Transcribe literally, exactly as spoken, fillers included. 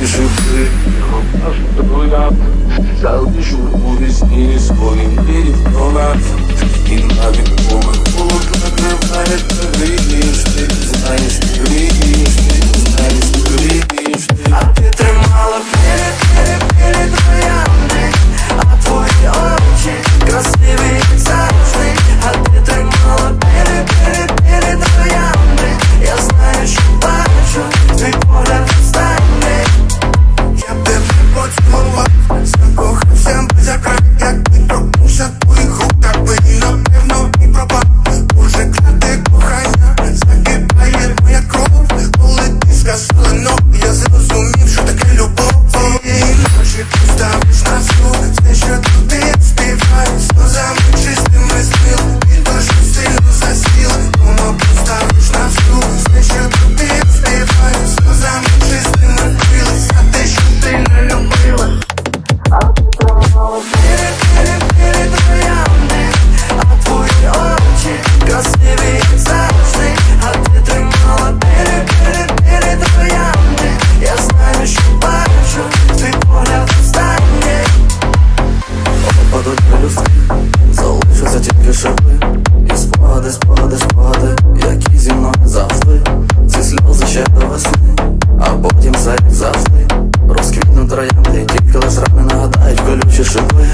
і шипи, аж троянд. Залишу у вісні своїм вікнова. І навіть помилку накриває твій ти знаєш, твій, знаєш, твій. А ти тримала білі-білі-білі троянди, а твої очі красиві завжди. А ти тримала білі-білі-білі троянди, я знаю, що бачу, твій погляд останнє. Я тебе поцілував, закохався без окрай, як ти торкнувся твоїх рук, так би і напевно і пропав. Уже кляте кохання, закипає моя кров, коли ти сказала «но», я зрозумів, що таке любов. Цієї ночі ти ставиш на стіл, все, що тобі співаю, сльозами чистими змил, і дуже сильно засіла. Воно поставиш на стіл, все, що тобі співаю, сльозами чистими крились, а те, що ти не любила. А ти тримала білі-білі-білі троянди, а твої очі красиві завжди. А ти тримала білі-білі-білі троянди, я знаю, що бачу, твій погляд останнє. Опадуть пелюстки, залишаться тільки шипи, і спогади, спогади, спогади, які зі мною завжди. Ці сльози ще до весни, а потім все як завжди. Розквітнуть троянди, тільки лиш рани нагадають колючі шипи.